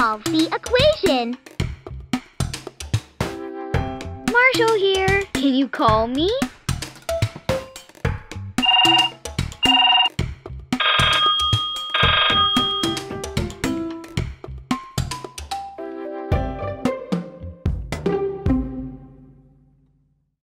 solve the equation. Marshall here. Can you call me?